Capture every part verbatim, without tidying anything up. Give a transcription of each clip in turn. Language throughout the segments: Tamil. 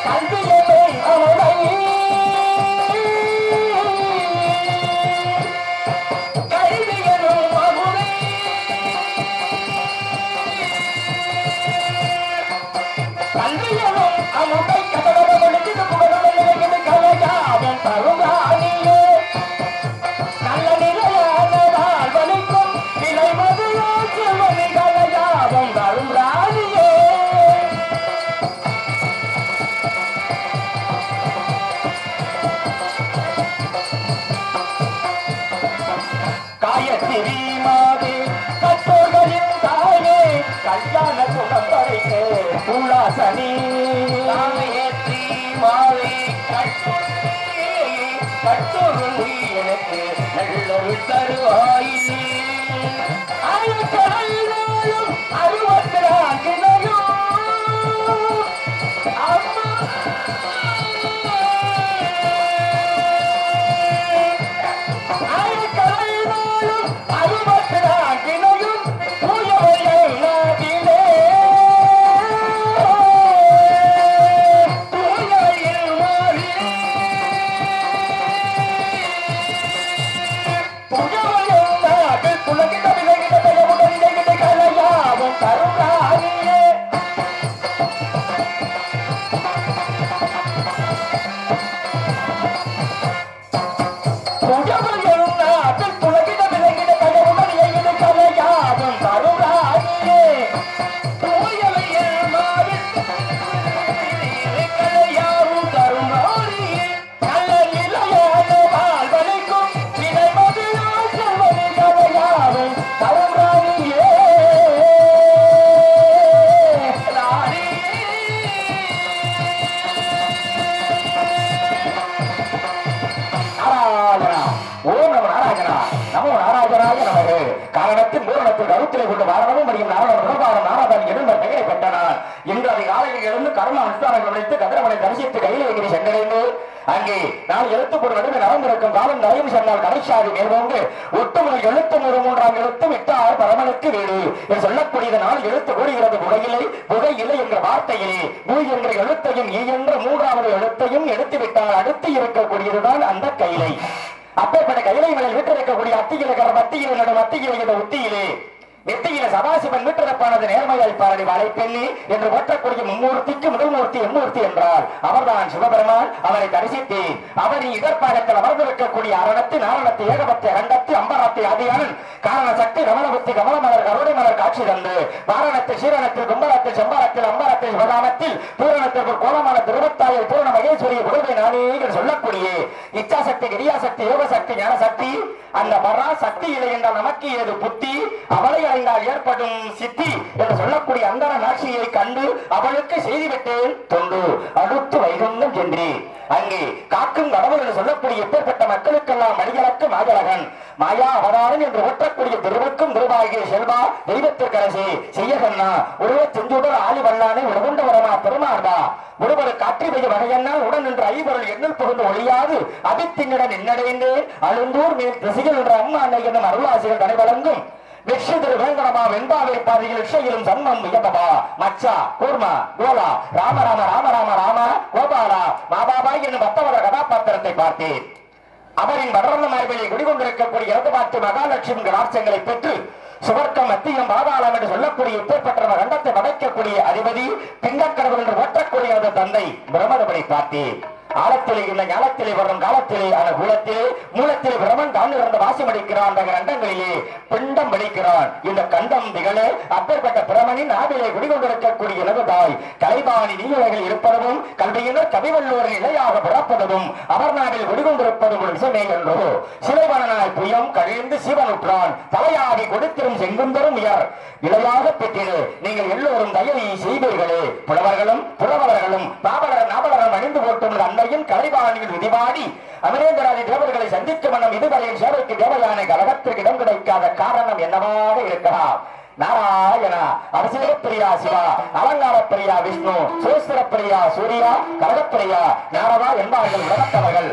அங்கே நான் எழுத்து ஒரு நடுவே நடந்திருக்கும் காலம் நடையும் சொன்னால் கடைசாதி மேல்வோங்கு ஒட்டுமுறை எழுத்து நூறு மூன்றாம் எழுத்து விட்டார் பரமனுக்கு வீடு என்று சொல்லக்கூடியது நாள் எழுத்து கூறுகிறது புகையிலை புகையிலை என்ற வார்த்தையிலே பூ என்ற எழுத்தையும் ஈ என்ற மூன்றாவது எழுத்தையும் எடுத்து விட்டால் அடுத்து இருக்கக்கூடியதுதான் அந்த கைலை. அப்பேற்பட்ட கைலை மேல் வீட்டிருக்கக்கூடிய அத்தியில கர மத்தியில நடு மத்தியில இந்த உத்தியிலே நெத்தியில சதாசிவன் வீட்டிருப்பானது நேர்மையாய் பாரடி வாழைப்பெண்ணி என்று ஓட்டக்கூடிய மும்மூர்த்திக்கு முதல் மூர்த்தி எம்மூர்த்தி என்றால் அவர்தான் சிவபெருமான். அவரை தரிசித்தேன். அவரின் இடர்பாகத்தில் அமர்ந்திருக்கக்கூடிய அரணத்து நாரணத்து ஏகபத்தை இரண்டத்து அம்பரத்தை ஆதியானன் காரண சக்தி ரமணபுத்தி கமலமலர் கருணை மலர் காட்சி தந்து வாரணத்தில் சீரணத்தில் கும்பரத்தில் செம்பரத்தில் அம்பரத்தில் சிவகாமத்தில் பூரணத்திற்கு கோலமான திருவத்தாயை பூரண மகேஸ்வரிய குருவை நானே என்று சொல்லக்கூடிய இச்சாசக்தி கிரியாசக்தி யோகசக்தி ஞானசக்தி அந்த வரா சக்தி இல்லை என்றால் நமக்கு ஏது புத்தி அவளை அடைந்தால் ஏற்படும் சித்தி என்று சொல்லக்கூடிய அந்த நாட்சியை கண்டு அவளுக்கு செய்துவிட்டேன் தொண்டு அடுத்து வைகுந்தம் சென்றேன். அங்கே காக்கும் கடவுள் என்று சொல்லக்கூடிய எப்பேற்பட்ட மக்களுக்கெல்லாம் மடிகளக்கு மாஜலகன் மாயா அவதாரம் என்று ஊற்றக்கூடிய திருவுக்கும் திருவாகிய செல்வா தெய்வத்திற்கரசி செய்யகண்ணா உருவ செஞ்சுடர் ஆளி வல்லானை உணவுண்ட வரமா பெருமாண்டா ஒருவர் காற்றி பெய்ய வகையன்னால் உடன் என்று ஐவர்கள் எண்ணில் புகுந்து ஒழியாது அபித்தின்னிடம் என்னடைந்தேன் அழுந்தூர் மேல் திசையில் என்ற அம்மா அன்னை என்னும் அருளாசிகள் தடைவழங்கும் வெற்றி திரு வேங்கடமா வெண்பாவை பாதையில் விஷயிலும் சன்மம் வியபபா மச்சா கூர்மா கோலா ராமராம ராமராம ராம கோபாலா மாபாபாய் என்னும் பத்தவர கதாபாத்திரத்தை பார்த்தேன். அவரின் வடர்ந்த மார்பிலை குடிகொண்டிருக்கக்கூடிய இடது பார்த்து மகாலட்சுமி கடாட்சங்களை பெற்று சுவர்க்கம் மத்தியம் பாதாளம் என்று சொல்லக்கூடிய இப்பேற்பட்ட கண்டத்தை வதைக்கக்கூடிய அதிபதி பிங்கக்கடவுள் என்று ஓட்டக்கூடிய தந்தை பிரமதபடி பார்த்தேன். ஆழத்திலே இல்லை ஞானத்திலே வரும் காலத்திலே அந்த குலத்திலே மூலத்திலே பிரமன் தான் இறந்த வாசி அடிக்கிறான். அந்த கண்டங்களிலே பிண்டம் வடிக்கிறான். இந்த கண்டம் திகழே அப்பேற்பட்ட பிரமனின் ஆவிலே குடிகொண்டிருக்கக்கூடிய எனது தாய் கலைபாணி நீயுலகில் இருப்பதும் கல்வியினர் கவிவல்லோரின் இலையாக பிறப்பதும் அவர் நாவில் குடிகொண்டிருப்பதும் ஒரு விஷமே என்றோ சிலைவனாய் புயம் கழிந்து சிவனுற்றான் தலையாகி கொடுத்திரும் செங்குந்தரும் உயர் இலையாக பெற்றிரு நீங்கள் எல்லோரும் தயவை செய்வீர்களே. புலவர்களும் புலவர்களும் பாவலர் நாவலரும் அணிந்து போட்டும் அன்னையின் கலைபாணியில் விதிவாடி அமரேந்திராதி தேவர்களை சந்திக்கும் மன்னம் இதுவரையின் சேவைக்கு தேவையான கலகத்திற்கு இடம் கிடைக்காத காரணம் என்னவாக இருக்கலாம்? நாராயணா அவசிய பிரியா சிவா அலங்கார பிரியா விஷ்ணு சோஸ்திர பிரியா சூர்யா கலகப்பிரியா நாரதா என்பார்கள் உலகத்தவர்கள்.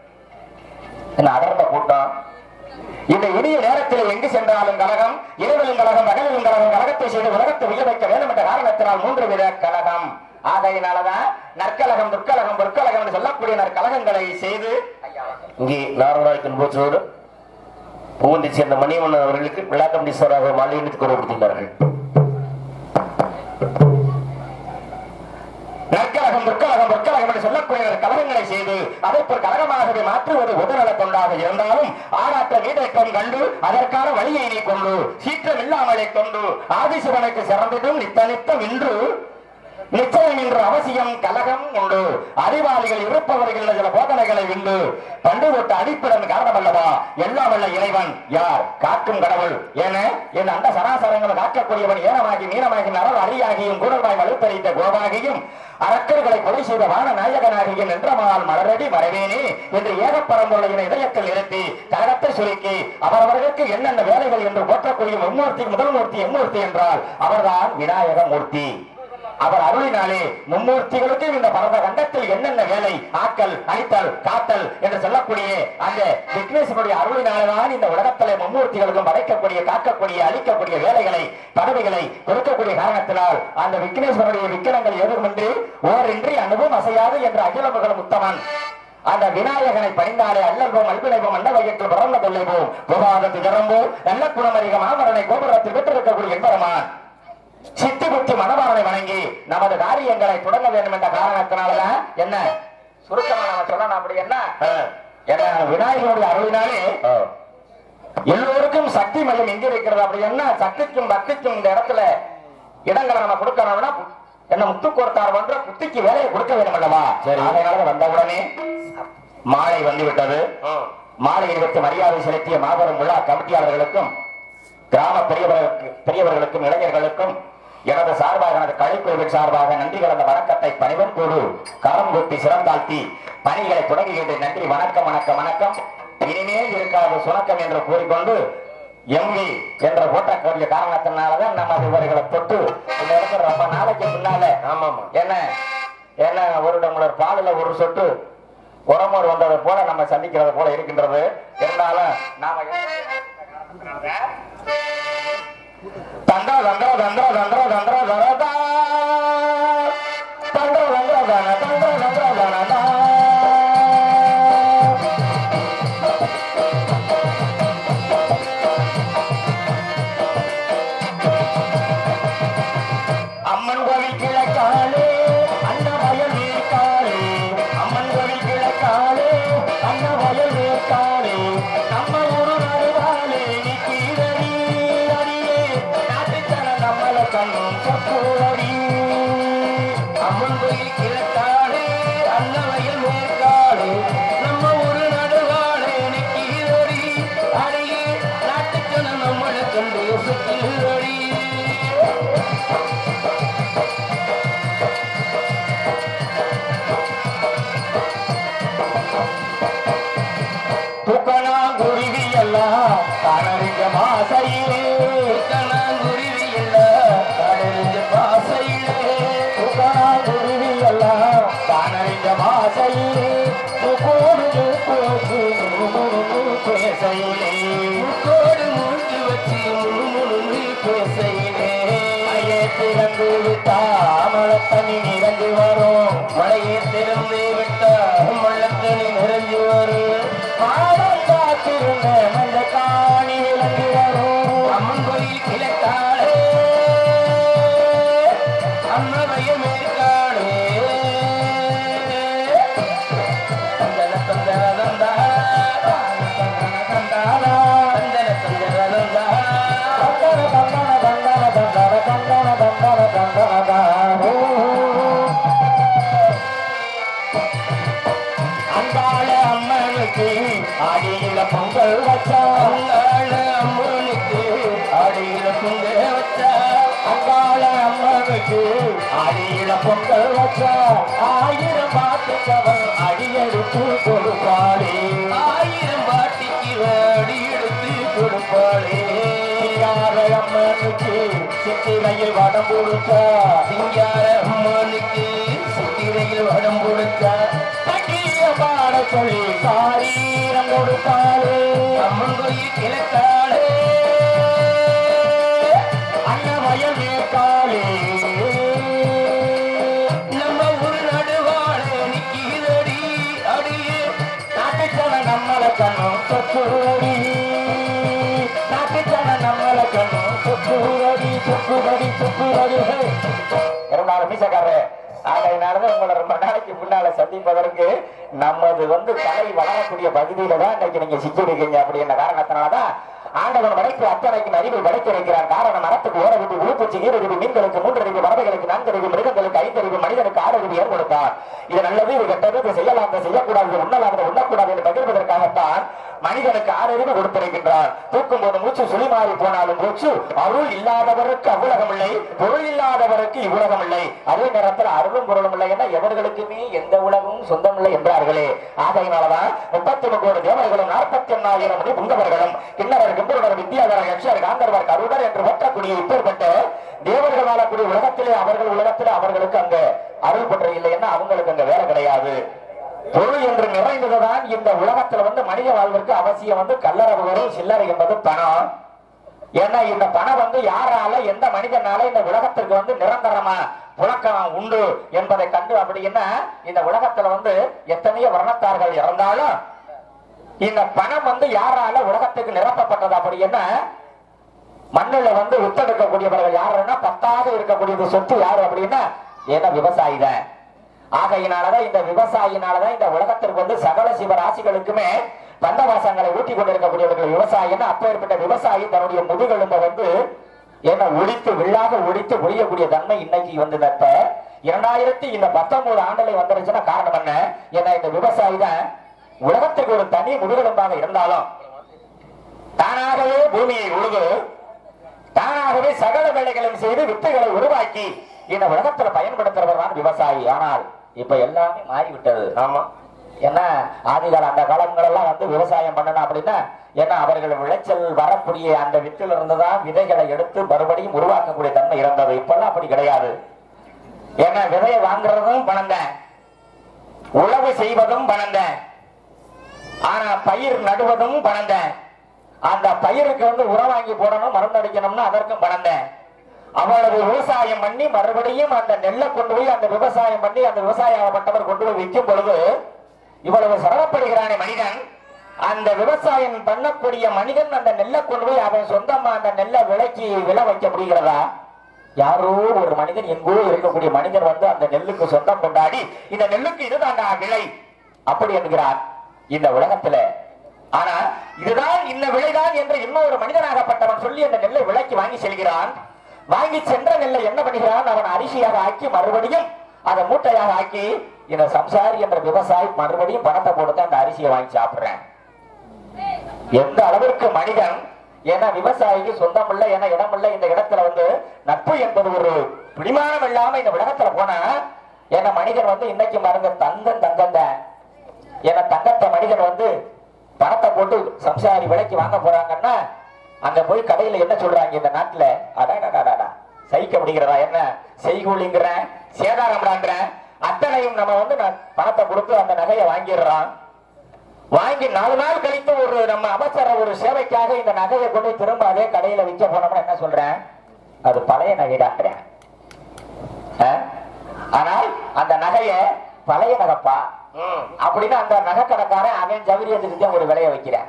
என்ன அடர்ந்த கூட்டம்! இந்த இனிய நேரத்தில் எங்கு சென்றாலும் கழகம், இரவிலும் கழகம், பகலிலும் கழகம், கழகத்தை செய்து உலகத்தை உயர் வைக்க வேண்டும் என்ற காரணத்தினால் மூன்று வித கழகம். ஆகையினாலதான் நற்கலகம் துர்க்கலகம் பொற்கலகம் சொல்லக்கூடிய நற்கலகங்களை செய்து இங்கே நாரராய்க்கு போச்சோடு பூந்தி சேர்ந்த மணிவண்ணன் அவர்களுக்கு விழா கமிட்டீஸ்வராக மாலை எண்ணி கூறப்படுத்தினார்கள். நற்கலகம் துர்க்கலகம் பொற்கலகம் என்று சொல்லக்கூடிய கலகங்களை செய்து அதை ஒரு கலகமாகவே மாற்றுவது உடல்நல தொண்டாக இருந்தாலும் ஆராட்ட நீடேற்றம் கண்டு அதற்கான வழியை நீ கொண்டு சீற்றம் இல்லாமலை கொண்டு ஆதிசிவனுக்கு சிறந்திடும் நித்த நித்தம் இன்று நிச்சயம் இன்று அவசியம் கலகம் உண்டு. அறிவாளிகள் இருப்பவர்கள் சில போதனைகளை விண்டு பண்டு விட்டு அடிப்பிடம் காரணம் அல்லவா எல்லாம் வல்ல இறைவன் யார் காக்கும் கடவுள் என என் அந்த சராசரங்கள் காக்கக்கூடியவன் ஏனமாகி மீனமாகி நரல் அரியாகியும் கூடல்வாய் மழுத்தரித்த கோவாகியும் அரக்கர்களை கொலை செய்த வான நாயகனாகியும் என்றமால் மலரடி மறைவேனே என்று ஏகப்பரம்பொருளின் இதயத்தில் நிறுத்தி கழகத்தை சுருக்கி அவரவர்களுக்கு என்னென்ன வேலைகள் என்று போற்றக்கூடிய மும்மூர்த்தி முதல் மூர்த்தி எம்மூர்த்தி என்றால் அவர்தான் விநாயக மூர்த்தி. அவர் அருளினாலே மும்மூர்த்திகளுக்கு இந்த பரத கண்டத்தில் என்னென்ன வேலை ஆக்கல் அழித்தல் காத்தல் என்று சொல்லக்கூடிய அந்த விக்னேஸ்வருடைய அருளினால்தான் இந்த உலகத்திலே மும்மூர்த்திகளுக்கும் படைக்கக்கூடிய காக்கக்கூடிய அழிக்கக்கூடிய வேலைகளை பதவிகளை கொடுக்கக்கூடிய காரணத்தினால் அந்த விக்னேஸ்வருடைய விக்கிரங்கள் எதுவுமின்றி ஓரின்றி அனுபவம் அசையாது என்ற அகிலமுகலம் உத்தமன் அந்த விநாயகனை பணிந்தாலே அல்லல்வோம் அல்பினைவோம் அன்ன வயத்தில் பரந்த தொல்லைவோம் விவாதத்து ஜரம்போ நல்ல குணமரிக மாமரனை கோபுரத்தில் பெற்றிருக்கக்கூடிய என்பரமான் சித்தி புத்தி மனவாரனை வணங்கி நமது காரியங்களை தொடங்க வேண்டும் என்ற காரணத்தினாலதான் என்ன சுருக்கமா நம்ம சொல்லணும் அப்படி என்ன விநாயகனுடைய அருளினாலே எல்லோருக்கும் சக்தி மையம் எங்க இருக்கிறது அப்படி என்ன சக்திக்கும் பக்திக்கும் இந்த இடத்துல இடங்களை நம்ம கொடுக்கணும்னா என்ன முத்து கோர்த்தார் பண்ற புத்திக்கு வேலையை கொடுக்க வேண்டும் அல்லவா. சரி அதனால வந்தவுடனே மாலை வந்து விட்டது. மாலை நிறுத்தி மரியாதை செலுத்திய மாபெரும் விழா கமிட்டியாளர்களுக்கும் கிராம பெரியவர்களுக்கு பெரியவர்களுக்கும் இளைஞர்களுக்கும் எனது சார்பாக எனது கலைக்குழுவின் சார்பாக நன்றி கலந்த வணக்கத்தை பணிவன் கூடு கரம் கூட்டி சிறந்தாழ்த்தி பணிகளை தொடங்குகின்ற நன்றி வணக்கம் வணக்கம் வணக்கம். இனிமேல் இருக்காது சுணக்கம் என்று கூறிக்கொண்டு எம்பி என்ற போட்டக்கூடிய காரணத்தினாலதான் நம்ம இவர்களை தொட்டு இந்த இடத்துல ரொம்ப நாளைக்கு முன்னால என்ன என்ன ஒரு டம்ளர் பாலில் ஒரு சொட்டு உரமோர் வந்ததை போல நம்ம சந்திக்கிறது போல இருக்கின்றது. இருந்தாலும் நாம தந்திர தந்திர தந்திர தந்திர தந்திர தரதா தந்திர தந்திர தன தந்திர தந்திர தனதா அம்மன் கோவில் கிழக்காலே அண்ண வயல் நீர்காலே அம்மன் கோவில் கிழக்காலே அண்ண வயல் நீர்காலே நம்ம ஊரு நடுவாலே நீ கீழடி அடியே நாட்டுத்தன நம்மள கண்ணும் சொப்போடி அம்மன் கோயில் கிழக்காலே அண்ண வயல் நீர்காலே நம்ம ஊரு நடுவாலே நீ கீழடி அடியே நாட்டுத்தன நம்மள கண்டு சொப்போடி துக்கணாங்குருவி எல்லாம் கடறிஞ்ச பாசையிலே துக்கணாங்குருவி எல்லாம் கடறிஞ்ச பாசையிலே துக்கணாங்குருவி எல்லாம் கடறிஞ்ச பாசையிலே துக்கோடு மூக்கு பேசையிலே துக்கோடு மூச்சு வச்சு முழுமுழு பேசையிலே மழையே திறந்து விட்டா மழத்தனி நிறைஞ்சு வரும் மழையே திறந்து விட்டா மழத்தனி நிறைஞ்சு வரும் மஞ்ச காணி விளங்கி வரும் அம்மன் கோயில் கிழக்காலே அம்மவைய மேற்காலே தந்தன தந்தன தந்தா தந்தானா தந்தன தந்தன தந்தா தந்தன தந்தன தந்தன தந்தன தந்தன தந்தன தந்தன அங்காள அம்மனுக்கு அடியில பொங்கல் வச்சா அங்காள அம்மனுக்கு அடியில பொங்கல் வச்சா அங்காள அம்மனுக்கு அடியில பொங்கல் வச்சா ஆயிரம் பாட்டுக்கவன் அடியெடுத்து கொடுப்பாளே ஆயிரம் பாட்டிக்கு அடி எடுத்து கொடுப்பாளே சிங்கார அம்மனுக்கு சித்திரையில் வடம் கொடுத்தா சிங்கார அம்மனுக்கு சித்திரையில் வடம் கொடுத்தா பாட சொல்லி காரீரம் கொடுத்தாலே அம்மன் கோயில் கிழக்காலே அண்ண வயல் மேற்காலே சொக்குரடி நாட்டு ஜன நம்மள கண்ணு சொக்குரடி சொக்குரடி சொக்குரடி இரண்டாவது மீசக்காரரு ஆகையினாலதான் உங்களை ரொம்ப நாளைக்கு முன்னால சந்திப்பதற்கு நமது வந்து தலை வளரக்கூடிய பகுதியில தான் இன்னைக்கு நீங்க சிக்கிருக்கீங்க அப்படின்ற காரணத்தினாலதான் ஆண்டவன் வடைக்கு அத்தனைக்கு அறிவை வடைத்து வைக்கிறான். காரணம் மரத்துக்கு ஓரறிவு உழுப்பூச்சி ஈரறிவு மீன்களுக்கு மூன்றறிவு பறவைகளுக்கு நான்கறிவு மிருகங்களுக்கு ஐந்தறிவு மனிதனுக்கு ஆறறிவு ஏற்படுத்தார். இது நல்லது இது கெட்டது இது செய்யலாம் இதை செய்யக்கூடாது உண்ணலாம் இதை உண்ணக்கூடாது என்று பகிர்வதற்காகத்தான் மனிதனுக்கு ஆறறிவு கொடுத்திருக்கின்றான். தூக்கும் போது மூச்சு சுழி மாறி போனாலும் மூச்சு அருள் இல்லாதவருக்கு அவ்வுலகம் இல்லை பொருள் இல்லாதவருக்கு இவ்வுலகம் இல்லை. அதே நேரத்தில் அருளும் பொருளும் இல்லை என எவர்களுக்குமே எந்த உலகமும் சொந்தம் இல்லை என்றார்களே. ஆகையினாலதான் முப்பத்தி முக்கோடு தேவர்களும் நாற்பத்தி எண்ணாயிரம் மணி புங்கவர்களும் கிண்ணவர் கிம்பருடர் வித்யாதர யக்ஷர் காந்தர்வர் கருடர் என்று ஒற்றக்கூடிய இப்பேற்பட்ட தேவர்கள் வாழக்கூடிய உலகத்திலே அவர்கள் உலகத்திலே அவர்களுக்கு அங்க அருள் பெற்ற இல்லை என்ன அவங்களுக்கு அங்க வேலை கிடையாது. பொருள் என்று நிறைந்ததுதான் இந்த உலகத்துல வந்து மனித வாழ்விற்கு அவசியம் வந்து கல்லறவு வரும் சில்லறை என்பது பணம். ஏன்னா இந்த பணம் வந்து யாரால எந்த மனிதனால இந்த உலகத்திற்கு வந்து நிரந்தரமா புழக்கம் உண்டு என்பதை கண்டு அப்படின்னா இந்த உலகத்துல வந்து எத்தனையோ வர்ணத்தார்கள் இறந்தாலும் இந்த பணம் வந்து யாரால உலகத்துக்கு நிரப்பப்பட்டது அப்படின்னா மண்ணில வந்து உத்தெடுக்கக்கூடியவர்கள் யாருன்னா பத்தாக இருக்கக்கூடியது சொத்து யாரு அப்படின்னா ஏன்னா விவசாயி தான். ஆகையினாலதான் இந்த விவசாயினாலதான் இந்த உலகத்திற்கு வந்து சகல சிவராசிகளுக்குமே பந்தவாசங்களை ஊட்டி கொண்டிருக்கக்கூடியவர்கள் விவசாயின்னு அப்பேற்பட்ட விவசாயி தன்னுடைய முதுகெலும்பை வந்து என்ன ஒழித்து விழாக ஒழித்து ஒழியக்கூடிய தன்மை இன்னைக்கு வந்து இரண்டாயிரத்தி இந்த பத்தொன்பது ஆண்டுல வந்துருச்சுன்னா காரணம் என்ன? ஏன்னா இந்த விவசாயி தான் உலகத்துக்கு ஒரு தனி முதுகெலும்பாக இருந்தாலும் தானாகவே பூமியை உழுது தானாகவே சகல வேலைகளையும் செய்து வித்துகளை உருவாக்கி இந்த உலகத்துல பயன்படுத்துறவர் தான் விவசாயி. ஆனால் இப்ப எல்லாமே மாறிவிட்டது. ஆமா, ஏன்னா ஆதிகால அந்த காலங்கள் எல்லாம் வந்து விவசாயம் பண்ணணும் அப்படின்னா ஏன்னா அவர்கள் விளைச்சல் வரக்கூடிய அந்த வித்துல இருந்துதான் விதைகளை எடுத்து மறுபடியும் உருவாக்கக்கூடிய தன்மை இருந்தது. இப்பெல்லாம் அப்படி கிடையாது. ஏன்னா விதையை வாங்குறதும் பணம் தான், உழவு செய்வதும் பணம் தான், ஆனா பயிர் நடுவதும் பணம் தான். அந்த பயிருக்கு வந்து உரம் வாங்கி போடணும் மருந்து அடிக்கணும்னா அதற்கும் பணம் தான். அவ்வளவு விவசாயம் பண்ணி மறுபடியும் அந்த நெல்லை கொண்டு போய் அந்த விவசாயம் பண்ணி அந்த விவசாயப்பட்டவர் கொண்டு போய் விற்கும் பொழுது இவ்வளவு சிரமப்படுகிறானே மனிதன். அந்த விவசாயம் பண்ணக்கூடிய மனிதன் அந்த நெல்லை கொண்டு போய் அவன் சொந்தமா அந்த நெல்லை விலைக்கு விலை வைக்க முடிகிறதா? யாரோ ஒரு மனிதன் எங்கோ இருக்கக்கூடிய மனிதன் வந்து அந்த நெல்லுக்கு சொந்தம் கொண்டாடி இந்த நெல்லுக்கு இதுதான்டா விலை அப்படி என்கிறார் இந்த உலகத்துல. ஆனா இதுதான் இந்த விலைதான் என்று இன்னொரு மனிதனாகப்பட்டவன் சொல்லி அந்த நெல்லை விலைக்கு வாங்கி செல்கிறான். வாங்கி சென்ற நெல்லை என்ன பண்ணுகிறான்? அவன் அரிசியாக ஆக்கி மறுபடியும் அதை மூட்டையாக ஆக்கி இந்த சம்சாரி என்ற விவசாயி மறுபடியும் பணத்தை கொடுத்து அந்த அரிசியை வாங்கி சாப்பிடுறேன். எந்த அளவிற்கு மனிதன் ஏன்னா விவசாயிக்கு சொந்தம் இல்லை ஏன்னா இடம் இல்லை. இந்த இடத்துல வந்து நட்பு என்பது ஒரு பிடிமானம் இல்லாம இந்த உலகத்துல போனா ஏன்னா மனிதன் வந்து இன்னைக்கு மறந்த தங்கம் தங்கம் தான். ஏன்னா தங்கத்தை மனிதன் வந்து பணத்தை போட்டு சம்சாரி விலைக்கு வாங்க போறாங்கன்னா அங்க போய் கடையில என்ன சொல்றாங்க இந்த நாட்டுல அடாடாடாடா சைக்க அப்படிங்கிறதா என்ன செய்கூலிங்கிற சேதாரம்டாங்கிற அத்தனையும் நம்ம வந்து பணத்தை கொடுத்து அந்த நகையை வாங்கிடுறான். வாங்கி நாலு நாள் கழித்து ஒரு நம்ம அவசர ஒரு சேவைக்காக இந்த நகையை கொண்டு திரும்ப அதே கடையில விற்க போனோம்னா என்ன சொல்றேன்? அது பழைய நகைடாங்கிறேன். ஆனால் அந்த நகைய பழைய நகைப்பா அப்படின்னு அந்த நகை கடைக்காரன் அவன் ஜவுரியத்துக்கு ஒரு விலையை வைக்கிறேன்.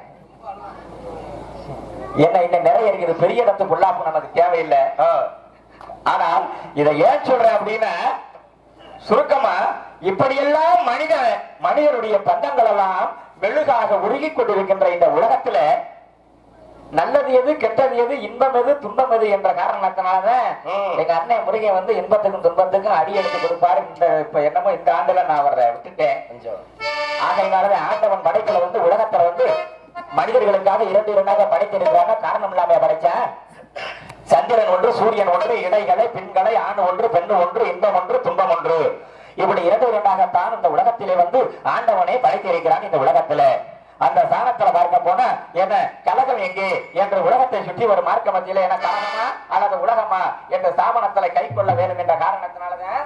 என்ன இன்னும் நிறைய இருக்குது. பெரிய இடத்து பொல்லாப்பு நமக்கு தேவையில்லை. ஆனால் இதை ஏன் சொல்றேன் அப்படின்னா சுருக்கமா இப்படியெல்லாம் மனித மனிதனுடைய பந்தங்கள் எல்லாம் மெழுகாக உருகி கொண்டிருக்கின்ற இந்த உலகத்துல நல்லது எது கெட்டது எது இன்பம் எது துன்பம் எது என்ற காரணத்தினாலதான் எங்க அண்ணன் முருகன் வந்து இன்பத்துக்கும் துன்பத்துக்கும் அடி எடுத்து கொடுப்பாரு. இந்த இப்ப என்னமோ இந்த ஆண்டுல நான் அவரை விட்டுட்டேன். ஆகையினாலதான் ஆண்டவன் படைப்புல வந்து உலகத்துல வந்து மனிதர்களுக்காக இரண்டு இரண்டாக படைத்திருக்கிறாங்க. காரணம் இல்லாம படைச்சேன். சந்திரன் ஒன்று சூரியன் ஒன்று இடைகளை பெண்களை ஆண் ஒன்று பெண் ஒன்று இன்பம் ஒன்று துன்பம் ஒன்று இப்படி இரண்டு இரண்டாகத்தான் இந்த உலகத்திலே வந்து ஆண்டவனை படைத்திருக்கிறான். இந்த உலகத்துல அந்த சாணத்துல பார்க்க போனா என்ன கலகம் எங்கே என்று உலகத்தை சுற்றி ஒரு மார்க்க மத்தியில என்ன கலகமா அல்லது உலகமா என்ற ஸ்தாபனத்துல கை கொள்ள வேண்டும் என்ற காரணத்தினாலதான்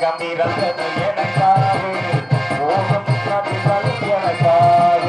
பிறந்தது எனக்காக ஓடும் நதிகள் எனக்காக.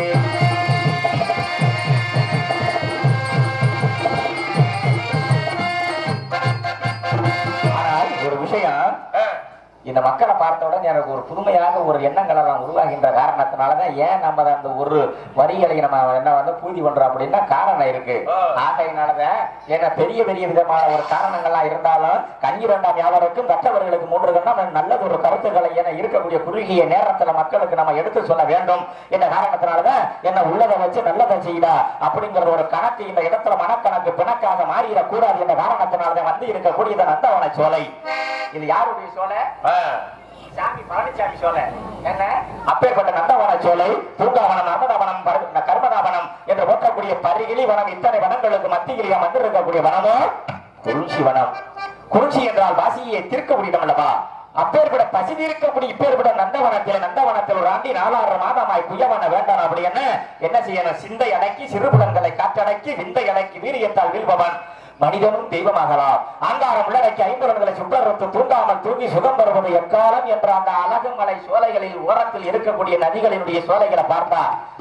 ஆனால் ஒரு விஷயம், இந்த மக்களை பார்த்தவுடன் எனக்கு ஒரு புதுமையாக ஒரு எண்ணங்கள் எல்லாம் உருவாகின்ற காரணத்தினாலதான் ஏன் நம்ம அந்த ஒரு வரிகளை நம்ம என்ன வந்து பூஜை பண்றோம் அப்படின்னா காரணம் இருக்கு. ஆகையினாலதான் ஏன்னா பெரிய பெரிய விதமான ஒரு காரணங்கள்லாம் இருந்தாலும் கன்னிரெண்டாம் யாவருக்கும் மற்றவர்களுக்கு மூன்றுகள்னா நல்லது ஒரு கருத்துக்களை என இருக்கக்கூடிய குறுகிய நேரத்துல மக்களுக்கு நம்ம எடுத்து சொல்ல வேண்டும் என்ற காரணத்தினாலதான் என்ன உள்ளதை வச்சு நல்லதை செய்யடா அப்படிங்கிற ஒரு கணக்கு இந்த இடத்துல மனக்கணக்கு பிணக்காக மாறிடக்கூடாது என்ற காரணத்தினாலதான் வந்து இருக்கக்கூடிய நந்தவன சோலை. இது யாருடைய சோலை? சாமி பழனிசாமி சோலை. என்ன அப்பேற்பட்ட நந்தவன சோலை, பூங்காவனம், நர்மதாவனம், கர்மதாவனம் என்று போற்றக்கூடிய பரிகிளி வனம், இத்தனை வனங்களுக்கு மத்தியில் வந்து இருக்கக்கூடிய வனமோ குறிஞ்சி வனம். குறிஞ்சி என்றால் வாசியை தீர்க்க முடியும் அல்லவா? அப்பேற்பட பசி தீர்க்கக்கூடிய இப்பேற்பட்ட நந்தவனத்தில் நந்தவனத்தில் ஒரு ஆண்டி நாலாறு மாதமாய் புயவன வேண்டாம் அப்படி என்ன என்ன செய்யணும்? சிந்தை அடக்கி சிறுபுலன்களை காற்றடக்கி விந்தை அடக்கி வீரியத்தால் வீழ்பவன் மனிதனும் தெய்வமாகலாம். ஆங்காரம் உள்ளடக்கி ஐம்புலன்களை சுற்றறுத்து தூங்காமல் தூங்கி சுகம் பெறுவது எக்காலம் என்ற அந்த அழகு மலை சோலைகளில் ஓரத்தில் இருக்கக்கூடிய நதிகளினுடைய சோலைகளை பார்த்தா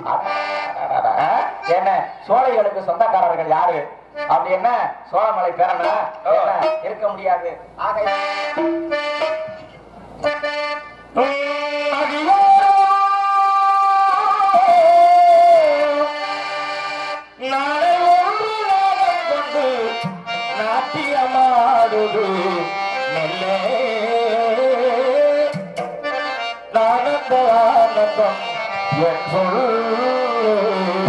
என்ன சோலைகளுக்கு சொந்தக்காரர்கள் யாரு அப்படி என்ன சோழமலை பேரனா இருக்க முடியாது. ஆக நாட்டியமாடுது மெல்லே நானந்த ஆனந்தம் என் சொல்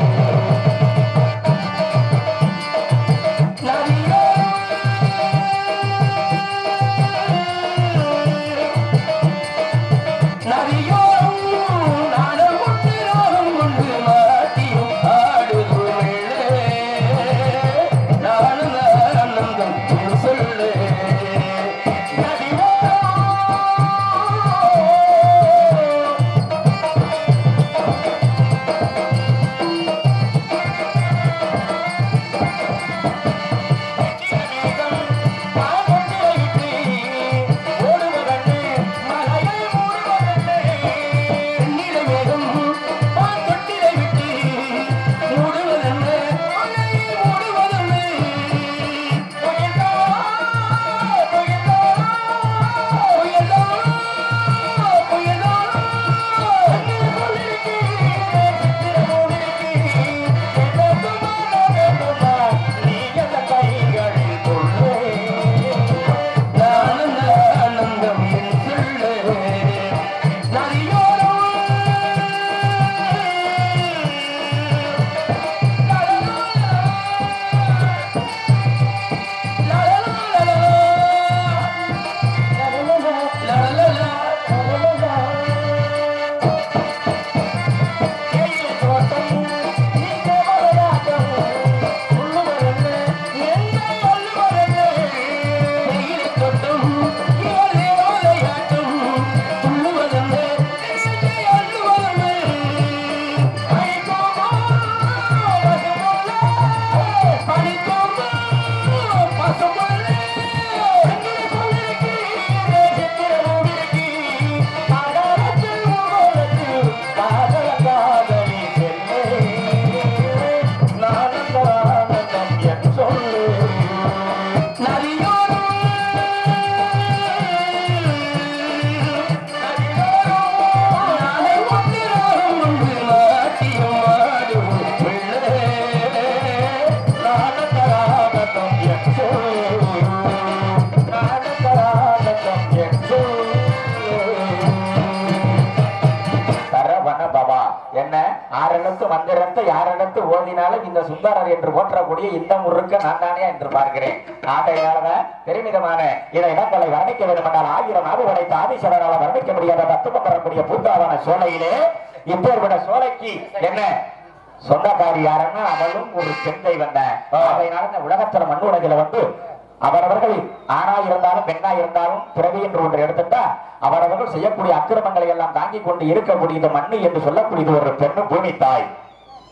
ஓதினாலும் இந்த சுந்தரர் என்று போற்றக்கூடிய இந்த முறுக்க நான் தானே என்று பார்க்கிறேன். ஆகையினாலதான் பெருமிதமான இதை இடங்களை வர்ணிக்க வேண்டும் என்றால் ஆயிரம் ஆறு படைத்த ஆதிசரரால் வர்ணிக்க முடியாத தத்துவம் பெறக்கூடிய பூங்காவன சோலையிலே இப்பேற்பட்ட சோலைக்கு என்ன சொந்தக்காரி யாருன்னா அவளும் ஒரு பெண்ணை வந்த. ஆகையினால உலகத்துல மண் உலகில வந்து அவரவர்கள் ஆணா இருந்தாலும் பெண்ணா இருந்தாலும் பிறவி என்று ஒன்று எடுத்துட்டா அவரவர்கள் செய்யக்கூடிய அக்கிரமங்களை எல்லாம் தாங்கிக் கொண்டு இருக்கக்கூடியது மண்ணு என்று சொல்லக்கூடியது ஒரு பெண்ணு பூமி தாய்.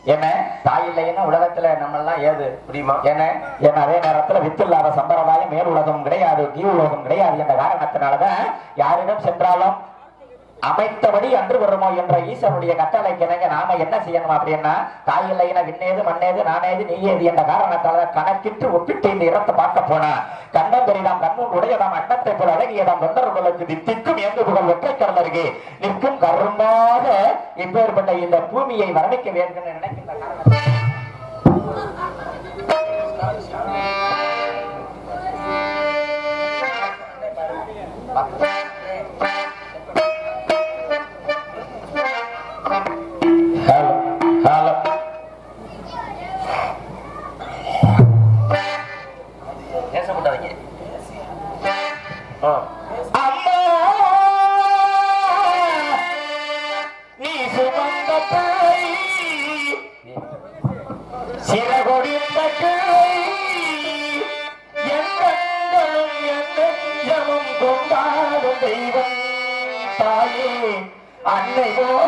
என்ன தாய் இல்லைன்னா உலகத்துல நம்ம எல்லாம் ஏது புரியுமா? என்ன ஏன்னா அதே நேரத்துல வித்து இல்லாத சம்பிரதாயம் மேல் உலகம் கிடையாது, கீழ் உலகம் கிடையாது என்ற காரணத்தினாலதான் யாரிடம் சென்றாலும் அமைத்தபடி அன்று வருமோ என்ற ஈசனுடைய கட்டளைக்கு இணங்க நாம என்ன செய்யணும் அப்படின்னா தாய் இல்லைன்னா விண்ணேது மண்ணேது நானேது நீயேது என்ற காரணத்தால கணக்கிட்டு ஒப்பிட்டு இந்த இடத்தை பார்க்க போனா கண்டம் பெரிதாம் கண்ணும் உடையதாம் அண்ணத்தை போல அழகியதாம் தொண்டர்களுக்கு தித்திக்கும் எங்கு புகழ் ஒற்றை கடல் அருகே நிற்கும் கரும்பாக இப்பேற்பட்ட இந்த பூமியை வர்ணிக்க வேண்டும் நினைக்கின்ற காரணம் அன்னை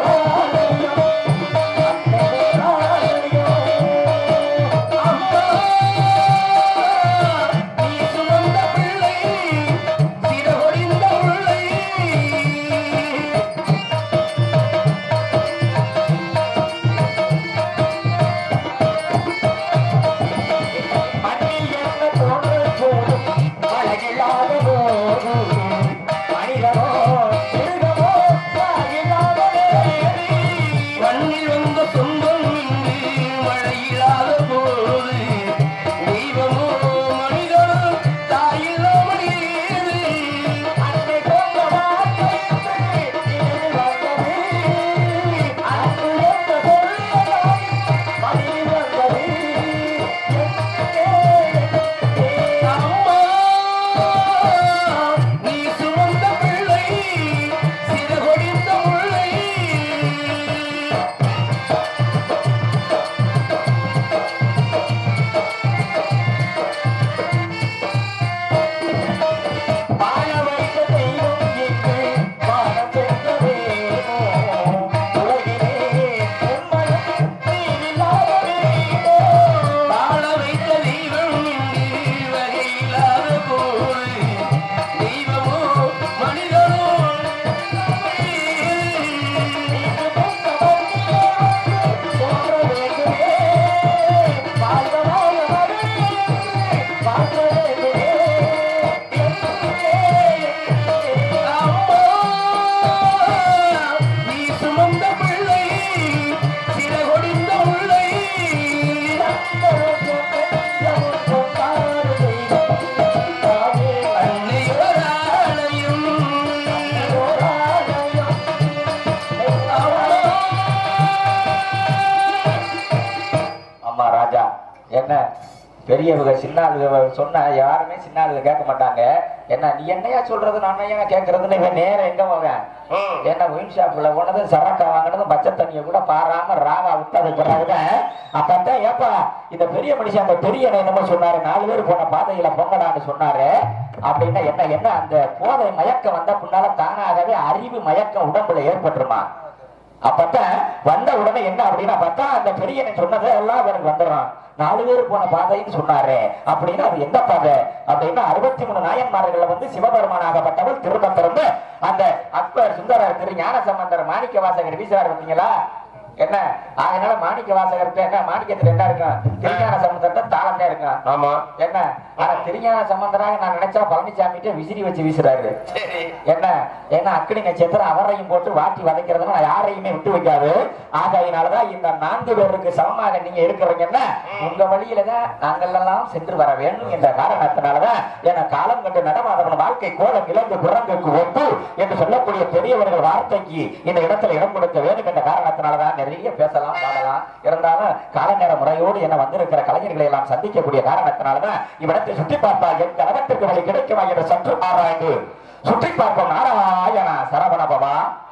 பெரியவங்க சின்ன ஆளுக சொன்னா யாருமே சின்ன ஆளுக கேட்க மாட்டாங்க. என்ன நீ என்னையா சொல்றது நான் என்னையா கேட்கறதுன்னு இவன் நேரம் எங்க போவேன் என்ன ஒயின் ஷாப்ல போனதும் சரக்கா வாங்கினதும் பச்சை தண்ணியை கூட பாராம ராகா விட்டது பிறகுதான் அப்பதான் ஏப்பா இந்த பெரிய மனுஷன் அந்த பெரிய என்னமோ சொன்னாரு நாலு பேர் போன பாதையில பொங்கடான்னு சொன்னாரு அப்படின்னா என்ன என்ன அந்த போதை மயக்கம் வந்த பின்னால தானாகவே அறிவு மயக்கம் உடம்புல ஏற்பட்டுருமா? அப்பதான் வந்த உடனே என்ன அப்படின்னா பார்த்தா அந்த பெரியனை சொன்னதை எல்லாம் அவனுக்கு வந்துடுறான். நாலு பேர் போன பாதைன்னு சொன்னாரு அப்படின்னா அது எந்த பாதை அப்படின்னா அறுபத்தி மூணு நாயன்மார்கள் வந்து சிவபெருமானாகப்பட்டவர் திரும்ப திறந்து அந்த அக்பர் சுந்தரர் திரு ஞான சம்பந்தர் மாணிக்க வாசகர் வீசுறாரு பார்த்தீங்களா? என்ன அதனால மாணிக்க வாசகருக்கு என்ன மாணிக்கத்துல என்ன இருக்கும்? திருஞான சம்பந்தர் தாளம் தான் இருக்கும். ஆமா என்ன ஆனா திருஞான சம்பந்தராக நான் நினைச்சா பழனிசாமிட்டு விசிறி வச்சு வீசுறாரு. என்ன ஏன்னா அக்கினி நட்சத்திரம் அவரையும் போட்டு வாட்டி வதைக்கிறதுனா யாரையுமே விட்டு வைக்காது. ஆகையினாலதான் இந்த நான்கு பேருக்கு சமமாக நீங்க இருக்கிறீங்கன்னா உங்க வழியிலதான் நாங்கள் எல்லாம் சென்று வர வேண்டும் என்ற காரணத்தினாலதான் என காலம் கண்டு நடமாதவன் வாழ்க்கை கோலம் இழந்து குரங்குக்கு ஒப்பு என்று சொல்லக்கூடிய பெரியவர்கள் வார்த்தைக்கு இந்த இடத்துல இடம் கொடுக்க வேண்டும் என்ற காரணத்தினாலதான் நிறைய பேசலாம் பாடலாம். இருந்தாலும் கால நேர முறையோடு என வந்திருக்கிற கலைஞர்களை எல்லாம் சந்திக்கக்கூடிய காரணத்தினாலதான் இவ்விடத்தை சுற்றி பார்த்தால் எந்த இடத்திற்கு வழி கிடைக்குமா என்று சற்று ஆராய்ந்து சுற்றி பார்ப்போம். நாராயண சரவண பவா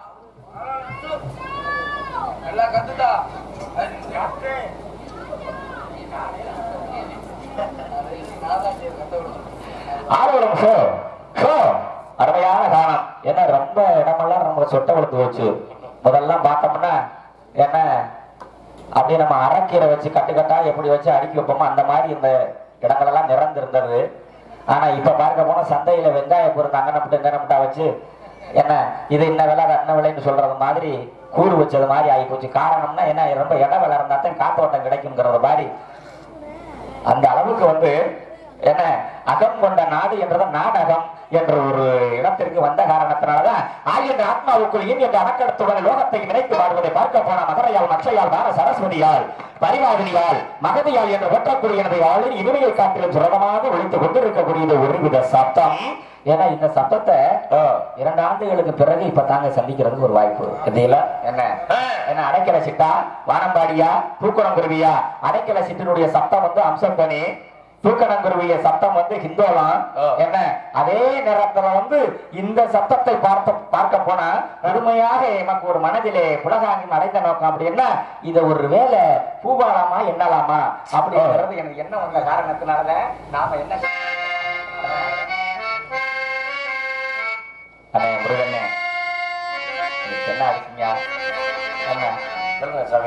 ஆரோரம் ஷோ ஷோ அருமையான காலம். என்ன ரொம்ப இடமெல்லாம் நம்ம சொட்ட வளர்த்து போச்சு. முதல்லாம் பார்த்தோம்னா என்ன அப்படியே நம்ம அரைக்கீரை வச்சு கட்டுக்கட்டா எப்படி வச்சு அடுக்கி வைப்போமோ அந்த மாதிரி இந்த இடங்களெல்லாம் நிறந்திருந்தது. ஆனா இப்ப பார்க்க போனா சந்தையில வெங்காய பொருள் அங்க நம்பிட்டு இங்க நம்பிட்டா வச்சு என்ன இது என்ன விலை என்ன விலைன்னு சொல்றது மாதிரி கூறு வச்சது மாதிரி ஆகி போச்சு. காரணம்னா என்ன, ரொம்ப இட விலை இருந்தா தான் காத்தோட்டம் கிடைக்குங்கிறது மாதிரி அந்த அளவுக்கு வந்து என்ன அகம் கொண்ட நாடு என்றது நாடகம் என்ற ஒரு இடத்திற்கு வந்த காரணத்தினாலதான் ஆகின்ற ஆத்மாவுக்குள் இன் என்ற அணக்கடத்துடன் லோகத்தை நினைத்து பாடுவதை பார்க்க போன மகரையால் மற்றையால் தான சரஸ்வதியால் பரிவாதினியால் மகதியால் என்று ஒற்றக்கூடிய எனது ஆளின் இனிமையை காட்டிலும் சுரகமாக ஒழித்துக் கொண்டிருக்கக்கூடியது ஒருவித சப்தம். ஏன்னா இந்த சப்தத்தை இரண்டு ஆண்டுகளுக்கு பிறகு இப்ப தாங்க சந்திக்கிறதுக்கு ஒரு வாய்ப்பு என்ன என்ன அடைக்கல சிட்டா வானம்பாடியா பூக்குளங்குருவியா? அடைக்கல சிட்டினுடைய சப்தம் வந்து அம்சம் தனி, தூக்கணங்குருவிய சப்தம் வந்து ஹிந்தோலாம். என்ன அதே நேரத்துல வந்து இந்த சப்தத்தை பார்த்த பார்க்க போனா முழுமையாக எமக்கு ஒரு மனதிலே புலகாங்கி அடைந்த நோக்கம் அப்படின்னா இதை ஒரு வேலை பூவாலாமா எண்ணலாமா அப்படிங்கிறது எனக்கு என்ன உள்ள காரணத்தினால நாம என்ன முருகண்ணே என்ன ஆச்சுங்க சொல்லுங்க சாமி.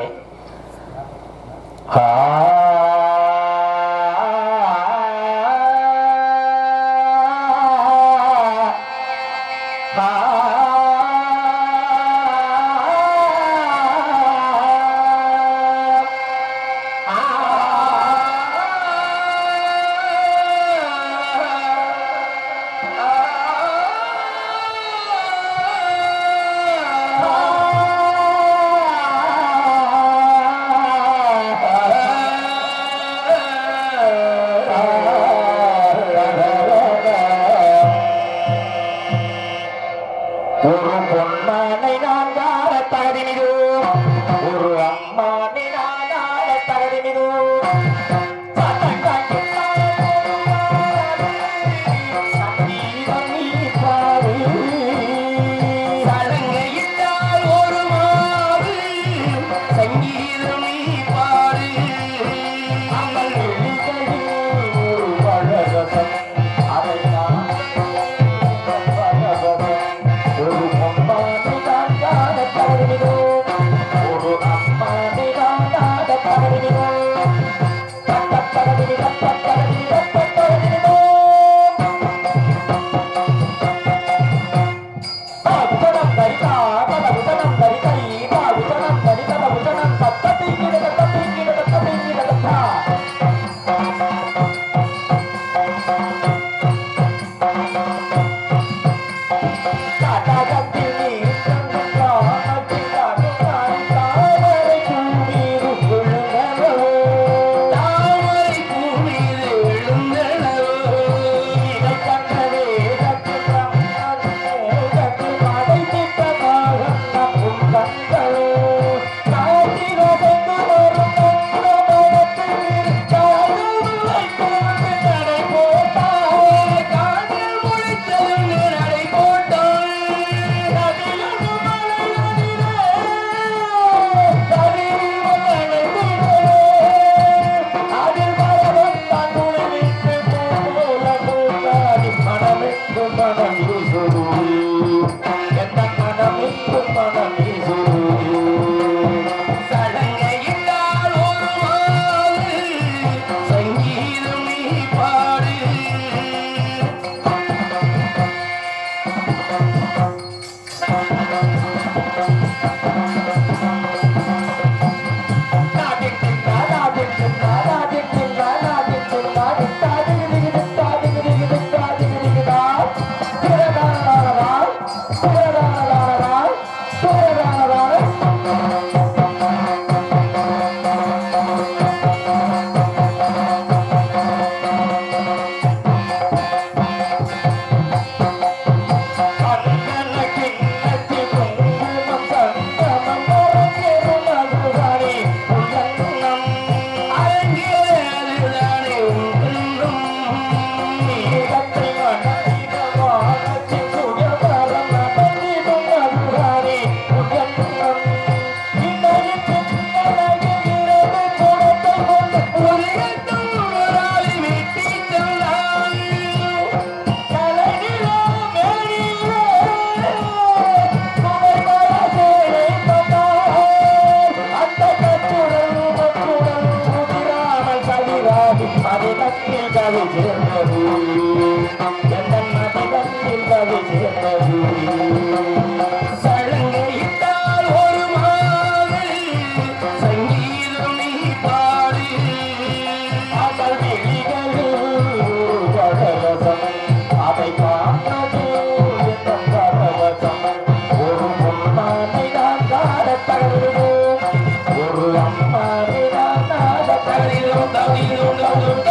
சலங்கையிட்டால் ஒரு மாலை சங்கீதம் நீ பாடு அகல் விழிகளில் பரவசம் அதை காண்பது என் பரவசம் ஒரு முன்னாடி நான் காண தகருவோம் ஒரு அம்மாவை நான் நாட தகரிலும் தவிரும்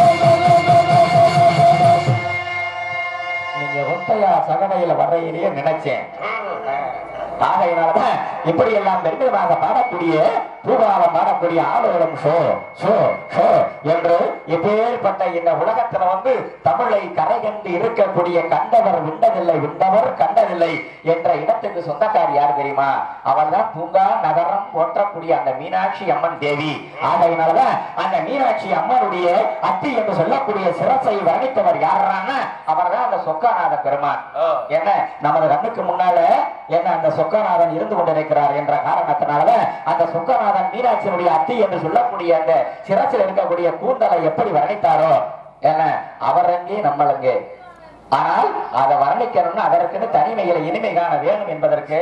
நீங்க ஒத்தையா சகவையில வரையிலேயே நினைச்சேன். ஆகையினாலதான் இப்படி எல்லாம் பெருமிதமாக பாடக்கூடிய பூபாலம் பாடக்கூடிய ஆளுகளும் ஷோ ஷோ ஷோ என்று இப்பேற்பட்ட இந்த உலகத்துல வந்து தமிழை கரை கண்டு இருக்கக்கூடிய கண்டவர் விண்டதில்லை விண்டவர் கண்டதில்லை என்ற இடத்துக்கு சொந்தக்காரி யார் தெரியுமா? அவள் தான் பூங்கா நகரம் போற்றக்கூடிய அந்த மீனாட்சி அம்மன் தேவி. ஆகையினாலதான் அந்த மீனாட்சி அம்மனுடைய அத்தி என்று சொல்லக்கூடிய சிரசை வர்ணித்தவர் யாருன்னா அவர் தான் அந்த சொக்கநாத பெருமான். என்ன நமது கண்ணுக்கு முன்னால என்ன அந்த சொக்கநாதன் இருந்து கொண்டிருக்கிறார் என்ற காரணத்தினால அந்த சொக்கநாதன் மீனாட்சியினுடைய அத்தி என்று சொல்லக்கூடிய அந்த சிரசில் இருக்கக்கூடிய கூந்தலை எப்படி வர்ணித்தாரோ என்ன அவர் அங்கே நம்மளங்கே. ஆனால் அதை வர்ணிக்கணும்னு அதற்குன்னு தனிமையில இனிமை காண வேணும் என்பதற்கு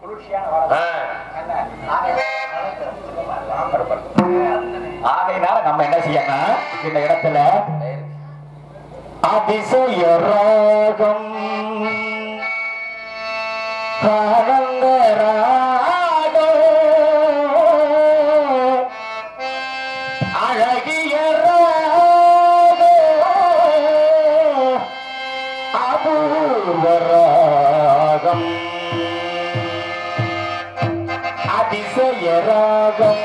ஆகையினால நம்ம என்ன செய்யணும் இந்த இடத்துல அதிசய ராகம் ஆனந்த ராகம் அழகிய ராகம் அபூர்வ ராகம் அதிசய ராகம்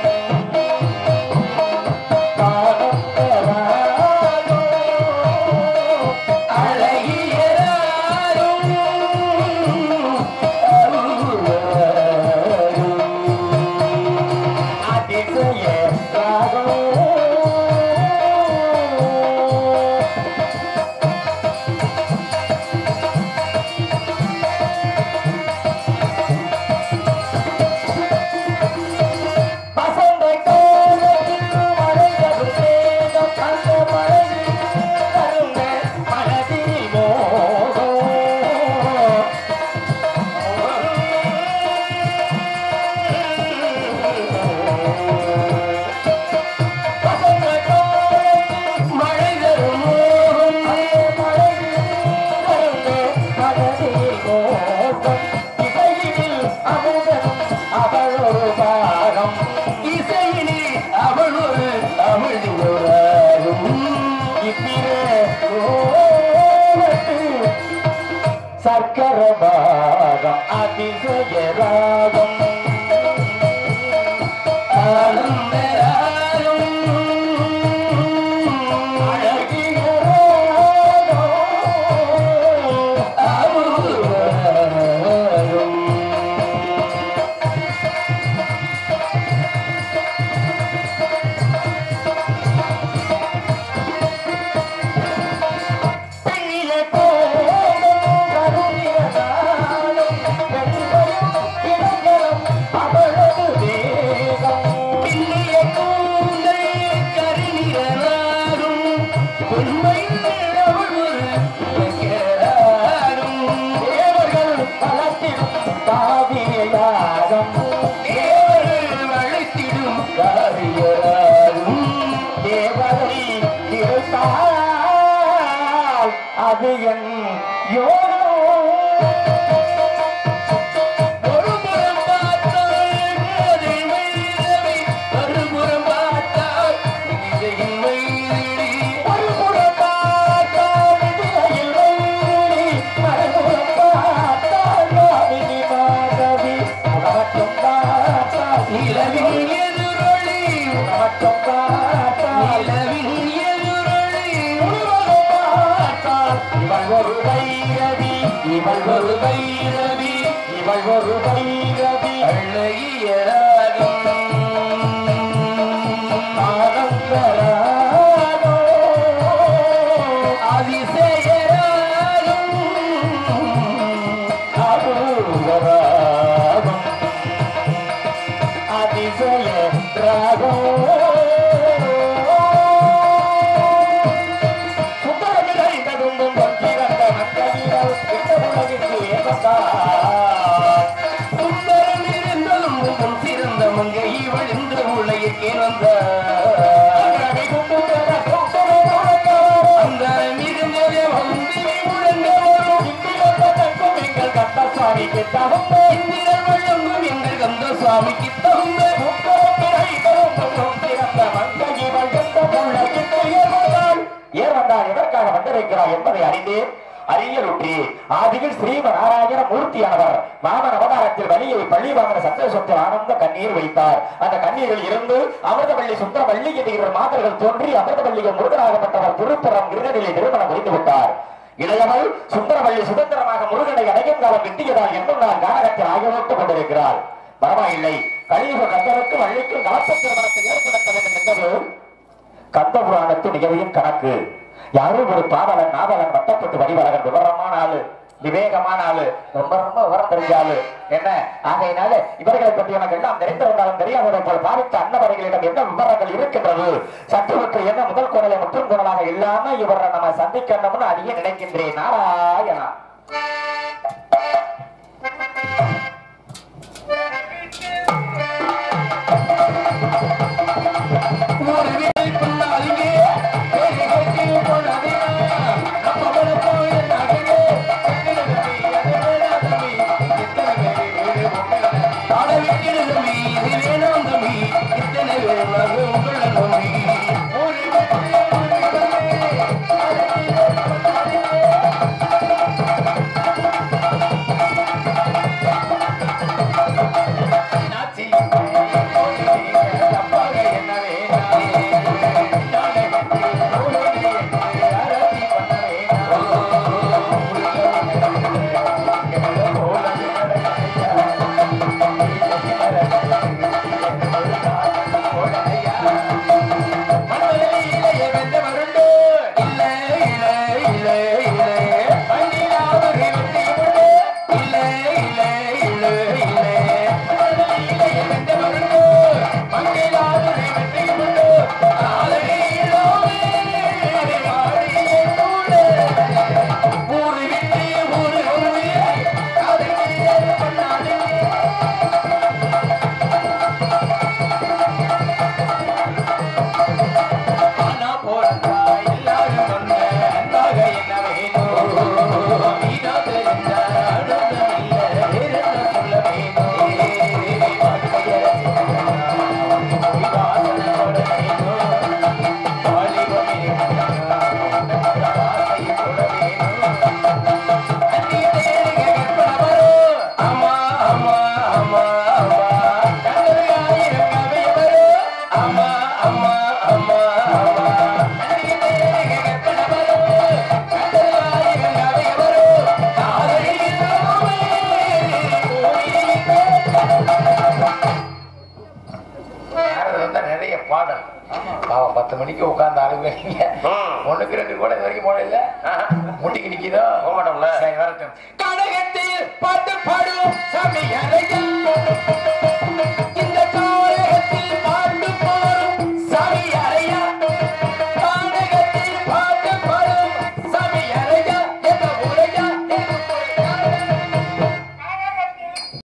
சர்க்கரபாகம் அதிசய ராகம் ஆனந்த ராகம் அழகிய ராகம் அபூர்வ ராகம். அது என் யோகம் ஒரு புறம் பார்த்தால் மறுபுறம் பார்த்தால் இசையின் வயிறு ஒரு புறம் பார்த்தால் இசையின் வயிறு மறுபுறம் பார்த்தால் மாவினி மாதவி உணவட்டும் பார்த்தால் நிலவின் எதிரொலி உணவட்டும் பார்த்தால் நிலவின் இவள் ஒரு பைரவி இவள் ஒரு பைரவி இவள் ஒரு பைரவி அழகிய ராகம் ஆனந்த ராகம் அதிசய ராகம் அபூர்வ ராகம் அதிசய ராகம் சுந்தரமில்லை இந்த துன்பம் பற்றிரந்த மக்களிடம் இந்த உலகிற்கு ஏற்பட்டார் தகுந்த இந்திரன் வழங்கும் எங்கள் கந்த சுவாமிக்கு தகுந்த ஏன் வந்தால் எதற்காக வந்திருக்கிறார் என்பதை அறிந்தேன். அரியலுற்றி ஆதியில் ஸ்ரீமநாராயண மூர்த்தியானவர் வாமன அவதாரத்தில் வலியை பள்ளி வாங்கின சந்தோஷத்தில் ஆனந்த கண்ணீர் வைத்தார். அந்த கண்ணீரில் இருந்து அமிர்தவள்ளி சுந்தரவள்ளி என்கிற மாதர்கள் தோன்றி அமிர்தவள்ளியில் முருகனாகப்பட்டவர் திருப்புறம் கிருதநிலை திருமணம் முடிந்து விட்டார். இளையவள் சுந்தரவள்ளி சுதந்திரமாக முருகனை அடையும் காலம் வெட்டியதால் என்னும் நாள் கானகத்தில் ஆகியோட்டுக் கொண்டிருக்கிறார். பரவாயில்லை, கலியுக கந்தனுக்கும் வள்ளிக்கும் கலப்பு திருமணத்தை ஏற்படுத்த வேண்டும் என்பது கந்த புராணத்தின் நிகழ்வின் கணக்கு. யாரும் ஒரு பாவலன் நாவலன் வட்டப்பட்டு வடிவழகன் விவரமான ஆளு, விவேகமான ஆளு, ரொம்ப ரொம்ப விவரம் தெரிஞ்ச ஆளு என்ன. ஆகையினால இவர்களை பற்றி எனக்கு எல்லாம் தெரிந்திருந்தாலும் தெரியாததை போல் பாவித்த அன்னவரைகளிடம் என்ன விவரங்கள் இருக்கின்றது சற்றுவற்று என்ன முதல் குரலை முற்றும் குரலாக இல்லாம இவரை நம்ம சந்திக்கணும்னு அதிக நினைக்கின்றேன். நாராயணா பத்து மணிக்கு உட்கார்ந்து ஆளுங்க ஒண்ணுக்கு ரெண்டு கூட இது வரைக்கும் போட இல்ல முட்டிக்கு நிக்கிதோ போக மாட்டோம்ல. சரி வரட்டும். கனகத்தில் பாட்டு பாடும் சாமி